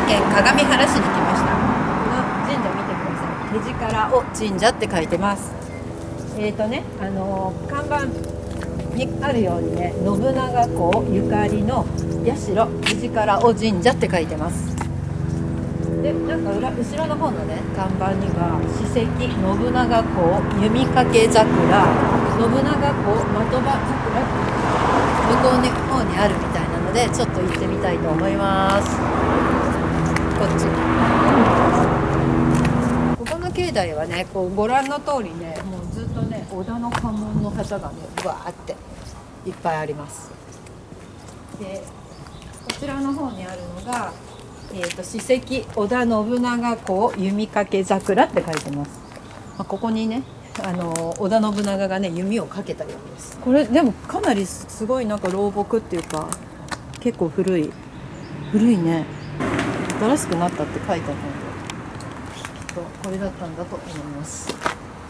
県鏡原市に来ました。この神社見てください。手力尾神社って書いてます。看板にあるようにね、信長公ゆかりの社手力尾神社って書いてます。で、なんか後ろの方のね、看板には史跡信長公弓掛桜、信長公的場桜向こうの方にあるみたいなので、ちょっと行ってみたいと思います。こっち。ここの境内はね、こうご覧の通りね、もうずっとね、織田の家紋の旗がね、わーっていっぱいあります。で、こちらの方にあるのが、史跡織田信長公弓掛桜って書いてます。ここにね、織田信長がね、弓をかけたようです。これでもかなりすごいなんか老木っていうか、結構古いね。新しくなったって書いてあったので、きっとこれだったんだと思います。こ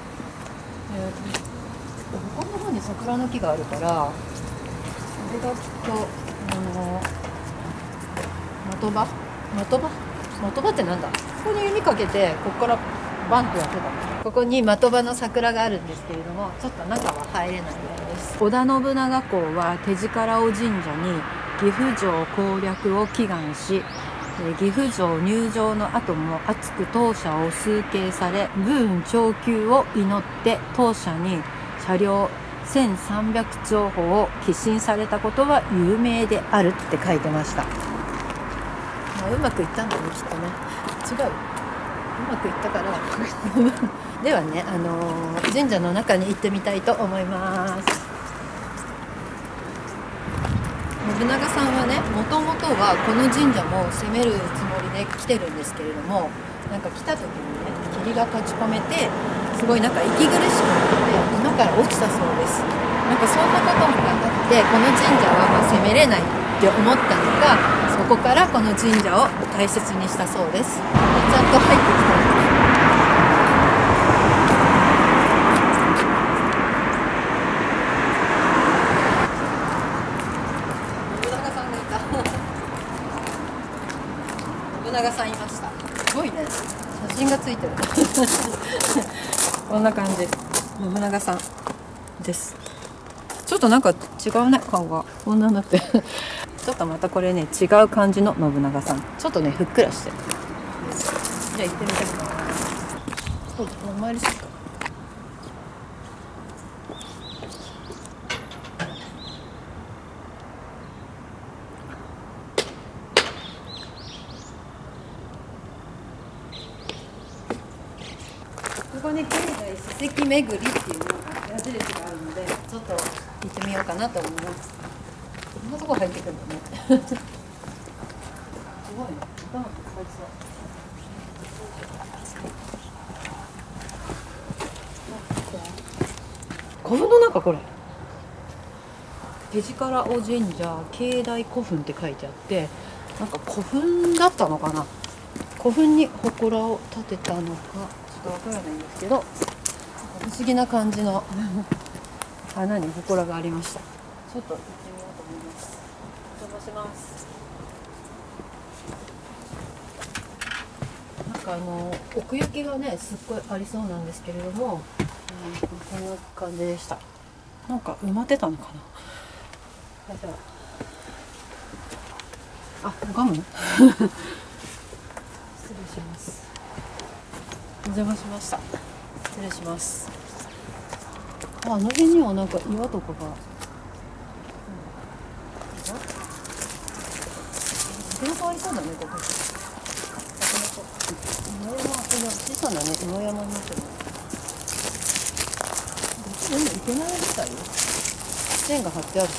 この方に桜の木があるから、これがきっと的場ってなんだ。ここに弓かけて、ここからバンとやってた。ここに的場の桜があるんですけれども、ちょっと中は入れないようです。織田信長公は手力尾神社に岐阜城攻略を祈願し、岐阜城入城の後も熱く当社を崇敬され、武運長久を祈って当社に車両1300丁歩を寄進されたことは有名であるって書いてました。うまくいったんだね、きっとね。違う、うまくいったからではね、神社の中に行ってみたいと思います。信長さんはね、もともとはこの神社も攻めるつもりで来てるんですけれども、なんか来た時にね、霧が立ち込めて、すごいなんか息苦しくなって今から落ちたそうです。なんかそんなこともあって、この神社は攻めれないって思ったのか、そこからこの神社を大切にしたそうです。ちゃんと入ってきた。信長さんいました。すごいね。写真がついてる。こんな感じ。信長さんです。ちょっとなんか違うね、顔が。こんなになって。ちょっとまたこれね、違う感じの信長さん。ちょっとね、ふっくらしてる。じゃあ行ってみたいと思います。お参りしようか。ここに境内史跡巡りっていうのが矢印があるので、ちょっと行ってみようかなと思います。こんなとこ入ってくるんだね。すごいね。頭かかりそう。古墳の中これ。手力尾神社境内古墳って書いてあって、なんか古墳だったのかな。古墳に祠を建てたのか。わからないんですけど、不思議な感じの穴に祠がありました。ちょっと行ってみようと思います。お邪魔します。なんか奥行きがね、すっごいありそうなんですけれども、こんな感じでした。なんか埋まってたのかな。じゃあ、ガム失礼します。お邪魔しました。失礼します。あの辺にはなんか岩とかが、手の変わりそうだね、ここ。岩山、小さなね、岩山になってる。でも行けないみたいよ。線が張ってあるから。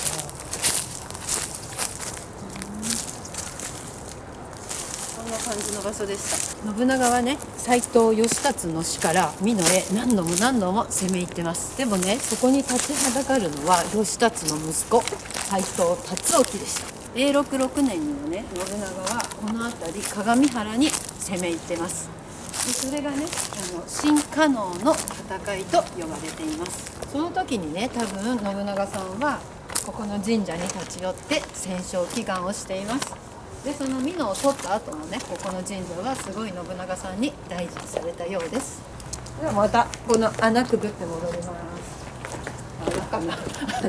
こんな感じの場所でした。信長はね、斎藤義達の死から美濃へ何度も攻め入ってます。でもね、そこに立ちはだかるのは義達の息子斎藤達興でした。永禄6年にもね、信長はこの辺り鏡原に攻め入ってます。でそれがね、新加納の戦いと呼ばれています。その時にね、多分信長さんはここの神社に立ち寄って戦勝祈願をしています。 でその美濃を取った後のね、ここの神社はすごい信長さんに大事にされたようです。ではまたこの穴くぐって戻ります。穴かな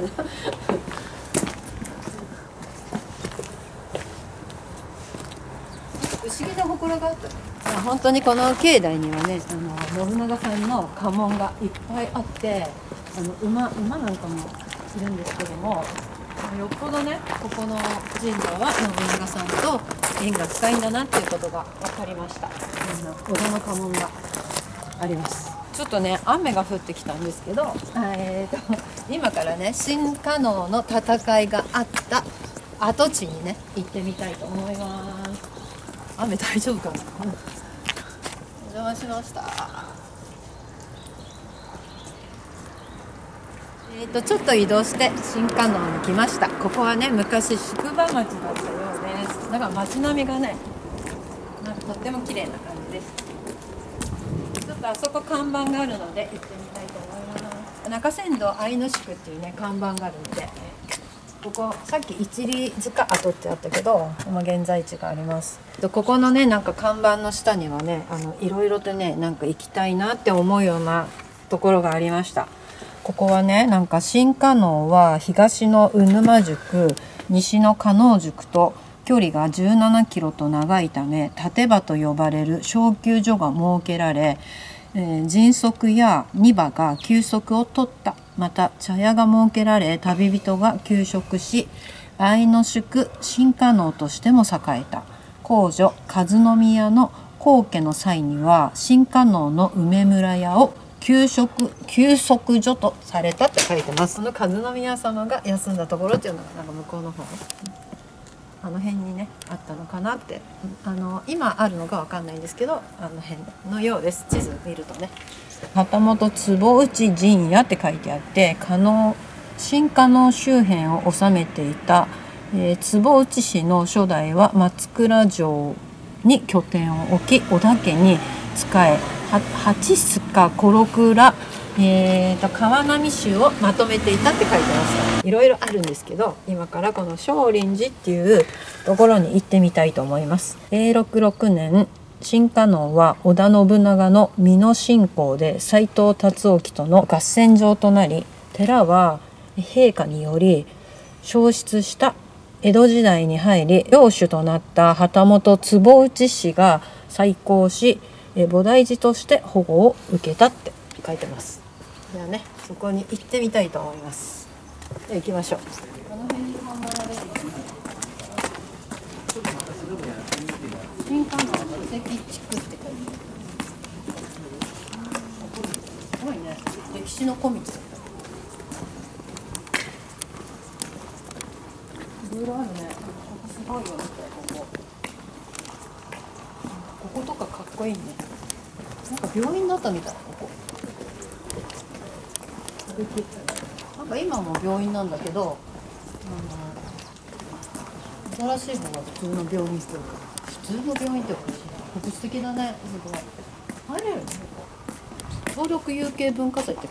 不思議な祠があった。本当にこの境内にはね、信長さんの家紋がいっぱいあって、馬なんかもいるんですけども、よっぽどね、ここの神社は信長さんと縁が深いんだなっていうことが分かりました。織田の家紋があります。ちょっとね、雨が降ってきたんですけど、今からね、新加納の戦いがあった跡地にね、行ってみたいと思います。雨大丈夫かな。お邪魔しました。ちょっと移動して新加納に来ました。ここはね、昔宿場町だったようです。だから街並みがね、なんかとっても綺麗な感じです。ちょっとあそこ看板があるので行ってみたいと思います。中山道愛の宿っていうね、看板があるので、ここさっき一里塚跡ってあったけど、今現在地があります。ここのね、なんか看板の下にはね、いろいろとね、なんか行きたいなって思うようなところがありました。ここはね、なんか新加納は東の鵜沼宿、西の加納宿と距離が17キロと長いため、立場と呼ばれる小休所が設けられ、迅速や荷馬が休息を取った。また茶屋が設けられ、旅人が休息し、愛の宿新加納としても栄えた。皇女和宮の後家の際には新加納の梅村屋を休息所とされたって書いてます。その和宮様が休んだところっていうのがなんか向こうの方、あの辺にねあったのかなって、今あるのかわかんないんですけど、あの辺のようです。地図見るとね、旗本坪内陣屋って書いてあって、新加納周辺を治めていた、坪内氏の初代は松倉城に拠点を置き、織田家に仕え、八須賀小六ら、川波衆をまとめていたって書いてます。いろいろあるんですけど、今からこの少林寺っていうところに行ってみたいと思います。永禄6年、新加納は織田信長の美濃侵攻で斎藤辰興との合戦場となり、寺は陛下により焼失した。江戸時代に入り領主となった旗本坪内氏が再興し、菩提寺として保護を受けたって書いてます。ではね、そこに行ってみたいと思います。では行きましょう。この辺に看板が出てきます。新加納の遺跡地区って書いてある。すごいね、歴史の小道だった。いろいろあるね。ここすごいよ、見て、こことかかっこいいね。なんか病院だったみたい、ここ。なんか今も病院なんだけど、新しい方が普通の病院っていうか、普通の病院っておかしいな。ここ素敵だね、すごい。入れるね、ここ。登録有形文化財ってか。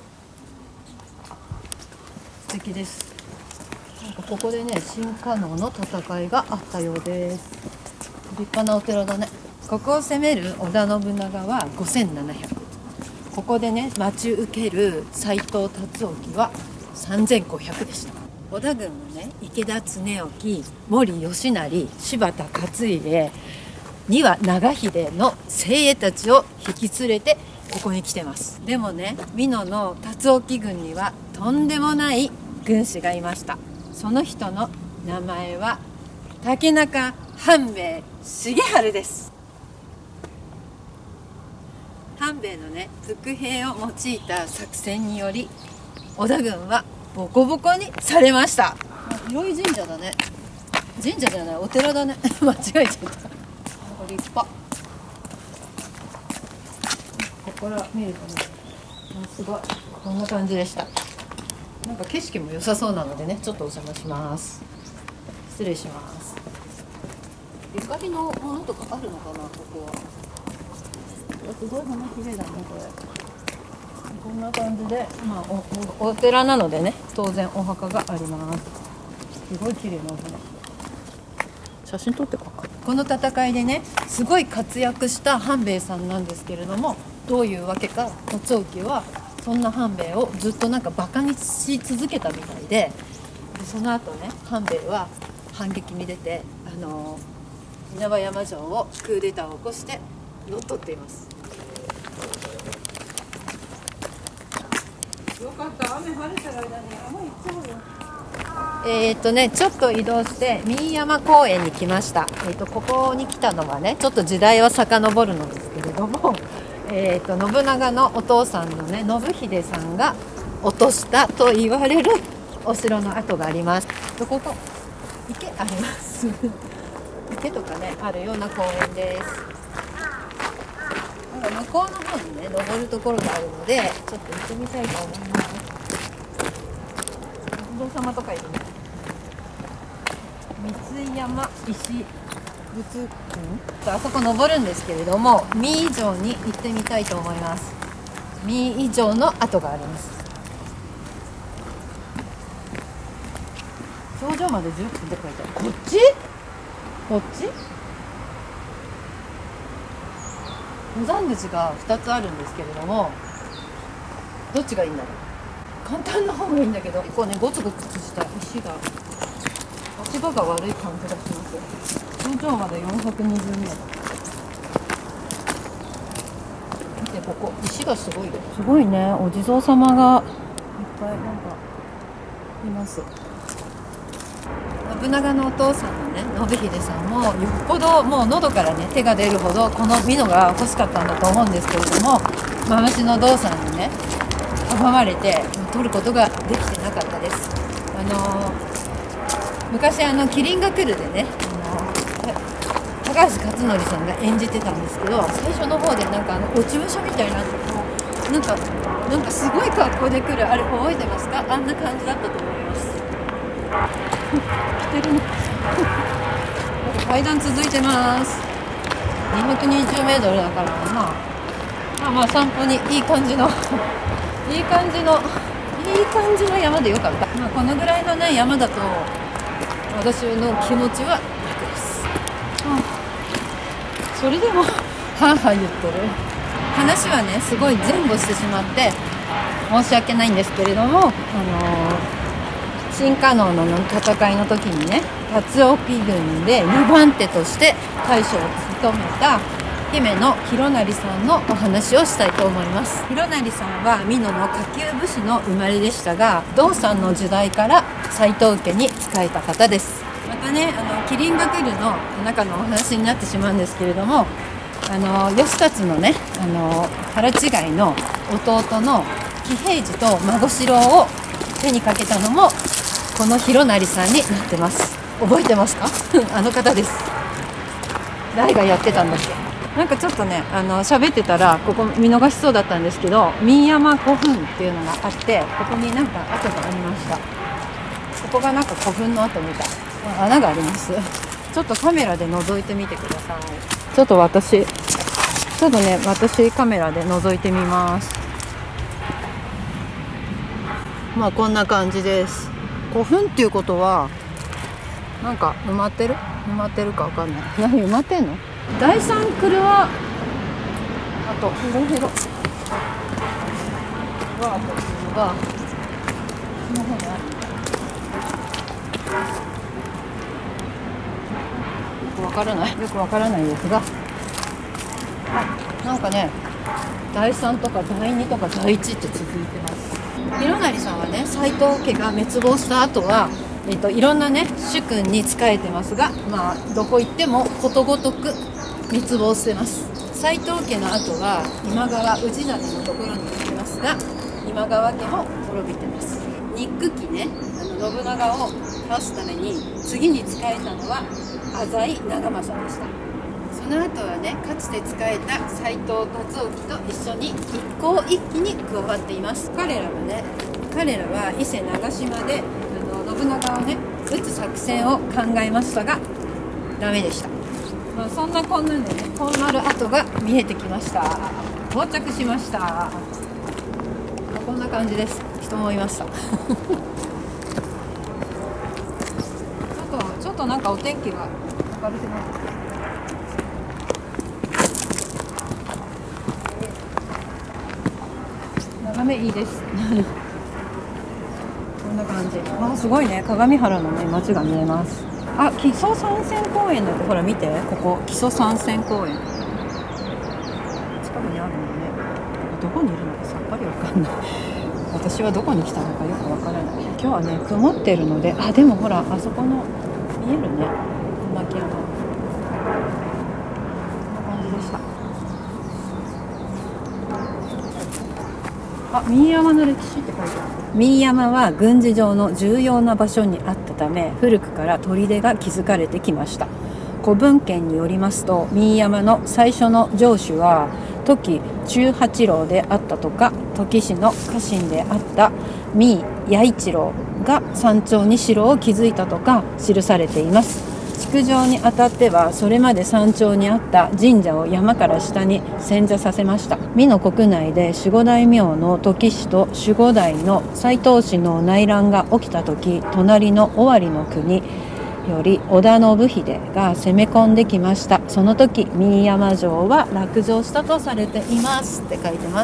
素敵です。なんかここでね、新加納の戦いがあったようです。立派なお寺だね。ここを攻める織田信長は5700。ここでね、待ち受ける斎藤辰興は3500でした。織田軍のね、池田恒興、森吉成、柴田勝家には長秀の精鋭たちを引き連れてここに来てます。でもね、美濃の辰興軍にはとんでもない軍師がいました。その人の名前は竹中半兵衛重治です。半兵衛のね、伏兵を用いた作戦により織田軍はボコボコにされました。広い神社だね。神社じゃない、お寺だね間違えちゃった。立派。ここから見るとね、すごい、こんな感じでした。なんか景色も良さそうなのでね、ちょっとお邪魔します。失礼します。ゆかりのものとかあるのかな、ここは。すごい花綺麗だね、これ。こんな感じで、まあ お寺なのでね、当然お墓があります。すごい綺麗なお花。 写真撮ってこうか。この戦いでねすごい活躍した半兵衛さんなんですけれども、どういうわけか達興はそんな半兵衛をずっとなんかバカにし続けたみたいで、その後ね半兵衛は反撃に出て稲葉山城をクーデターを起こして乗っ取っています。よかった、雨晴れてる間に山行っちゃうよ。ちょっと移動して新山公園に来ました。ここに来たのはねちょっと時代は遡るのですけれども、信長のお父さんのね信秀さんが落としたと言われるお城の跡があります。ここ池あります池とかねあるような公園です。なんか向こうの方にね登るところがあるのでちょっと行ってみたいと思います。お不動様とかいるね。三井山石仏群、あそこ登るんですけれども、三井城に行ってみたいと思います。三井城の跡があります。頂上まで10分って書いてある。こっち登山口が2つあるんですけれども、どっちがいいんだろう。簡単な方がいいんだけど、こうねゴツゴツした石が足場が悪い感じがします。頂上まで420メートル。見てここ石がすごいよ。すごいね、お地蔵様がいっぱいなんかいます。信長のお父さんのね信秀さんもよっぽどもう喉からね手が出るほどこの美濃が欲しかったんだと思うんですけれども、マムシの道さんにね阻まれて取ることができてなかったです。昔麒麟が来るでね高橋克典さんが演じてたんですけど、最初の方でなんか落ち武者みたいななんかすごい格好で来るあれ覚えてますか？あんな感じだったと思います。来てるの階段続いてます。220メートルだからまあ散歩にいい感じのいい感じの山でよかった。このぐらいのね山だと私の気持ちは楽です。それでもはぁはぁ言ってる。話はねすごい前後してしまって申し訳ないんですけれども、新加納の戦いの時にね達興軍で2番手として大将を務めた姫野博成さんのお話をしたいと思います。博成さんは美濃の下級武士の生まれでしたが、道さんの時代から斎藤家に仕えた方です。またね麒麟が来るの中のお話になってしまうんですけれども、義達のね腹違いの弟の喜平次と孫四郎を手にかけたのもこの博成さんになってます。覚えてますか？あの方です。誰がやってたんだっけ。なんかちょっとね喋ってたらここ見逃しそうだったんですけど、新山古墳っていうのがあって、ここになんか跡がありました。ここがなんか古墳の跡みたい。穴があります。ちょっとカメラで覗いてみてください。ちょっと私カメラで覗いてみます。こんな感じです。古墳っていうことはなんか埋まってるかわかんない。何埋まってんの？第三クルはあとヒロヒロワートっていうのがこの方にある。よくわからないですが、なんかね第3とか第2とか第1って続いてます。博成さんはね斎藤家が滅亡した後はいろんなね主君に仕えてますが、どこ行ってもことごとく滅亡してます。斎藤家の後は今川氏真のところに行きますが、今川家も滅びてます。憎きね信長を倒すために次に仕えたのは浅井長政でした。その後はねかつて仕えた斎藤達興と一緒に一向一揆に加わっています。彼らは伊勢長島で信長をね討つ作戦を考えましたがダメでした。そんなこんなんでねこうなる跡が見えてきました。到着しました。こんな感じです。人もいましたちょっとなんかお天気が明るくなってきた。眺めいいですこんな感じ。あ、すごいね。鏡原のね街が見えます。あ、木曽三川公園だって。ほら見て、ここ木曽三川公園近くにあるのね。どこにいるのかさっぱりわかんない私はどこに来たのかよくわからない。今日はね曇ってるので、あ、でもほらあそこの見えるね、小牧山。こんな感じでした。あ、三井山の歴史って書いてある。三井山は軍事上の重要な場所にあったため、古くから砦が築かれてきました。古文献によりますと、三井山の最初の城主は土岐中八郎であったとか、土岐市の家臣であった三井弥一郎が山頂に城を築いたとか記されています。築城にあたっては、それまで山頂にあった神社を山から下に遷座させました。美濃国内で守護大名の土岐氏と守護代の斎藤氏の内乱が起きた時、隣の尾張の国より織田信秀が攻め込んできました。その時三井山城は落城したとされていますって書いてます。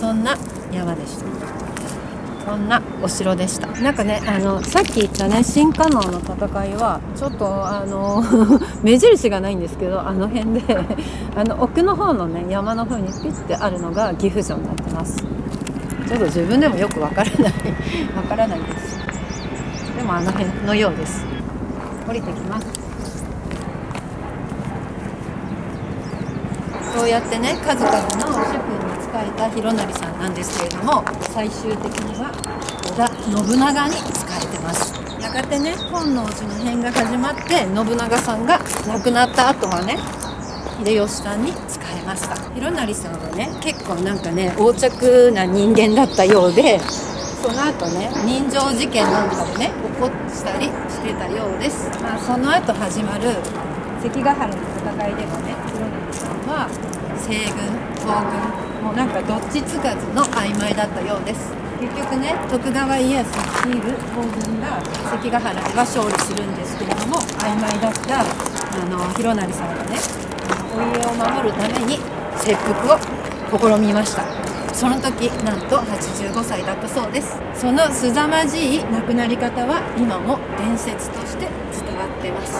そんな山でした。そんなお城でした。なんかね、さっき言ったね新加納の戦いはちょっと目印がないんですけど、あの辺で奥の方のね山の方にピッてあるのが岐阜城になってます。ちょっと自分でもよくわからないわからないです。でもあの辺のようです。降りてきます。そうやってね数々の主君に仕えた弘成さんなんですけれども、最終的には織田信長に仕えてます。やがてね本能寺の変が始まって、信長さんが亡くなった後はね秀吉さんに仕えました。弘成さんはね結構なんかね横着な人間だったようで、その後ね人情事件なんかもね起こしたりしてたようです。その後始まる関ヶ原の戦いでもね弘成さんは西軍東軍もうなんかどっちつかずの曖昧だったようです。結局ね徳川家康率いる東軍が関ヶ原では勝利するんですけれども、曖昧だった弘成さんがねお家を守るために切腹を試みました。その時なんと85歳だったそうです。その凄まじい亡くなり方は今も伝説として伝わってます。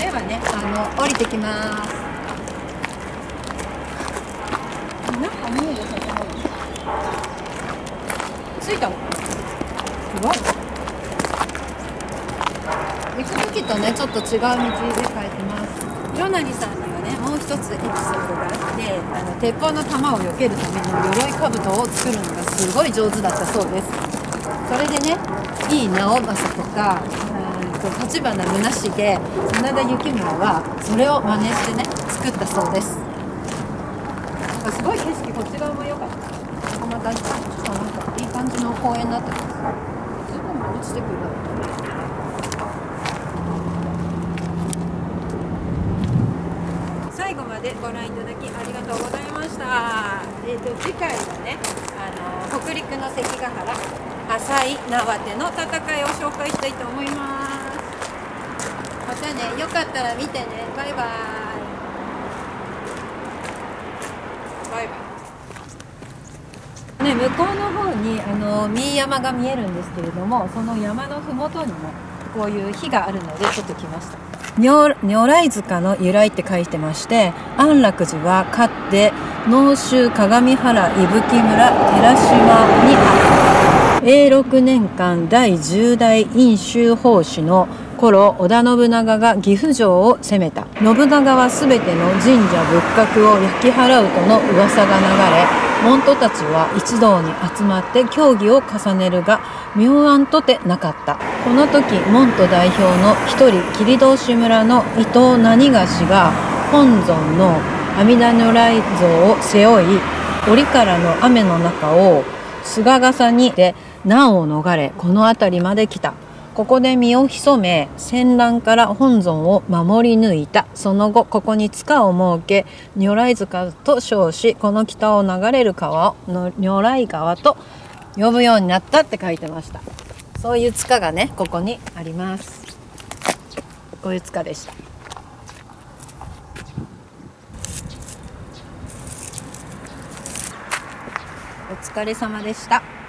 ではね、降りてきます。なんか見える建物着いたの。すごい。行く時とねちょっと違う道で帰ってます。ヨナリさんにはねもう一つエピソードがあって、鉄砲の弾を避けるための鎧兜を作るのがすごい上手だったそうです。それでね、井伊直政とか立花宗茂、真田幸村はそれを真似してね作ったそうです。なんかすごい景色、こっち側も良かった。ここまたちょっとなんかいい感じの公園になってます。ズボンが落ちてくる。最後までご覧いただきありがとうございました。次回はね、北陸の関ヶ原、浅井縄手の戦いを紹介したいと思います。またね、よかったら見てね。バイバイ。バイバイ。ね、向こうの方に三井山が見えるんですけれども、その山のふもとにもこういう碑があるのでちょっと来ました。如来塚の由来って書いてまして、安楽寺はかつて能州鏡原伊吹村寺島にあった。永禄年間第10代院州法師の頃、織田信長が岐阜城を攻めた。信長は全ての神社仏閣を焼き払うとの噂が流れ、門徒たちは一堂に集まって協議を重ねるが妙案とてなかった。この時門徒代表の一人、切通村の伊藤何がしが本尊の阿弥陀如来像を背負い、折からの雨の中を菅笠にて難を逃れ、この辺りまで来た。ここで身を潜め、戦乱から本尊を守り抜いた。その後ここに塚を設け、如来塚と称し、この北を流れる川を如来川と呼ぶようになったって書いてました。そういう塚がねここにあります。こういう塚でした。お疲れ様でした。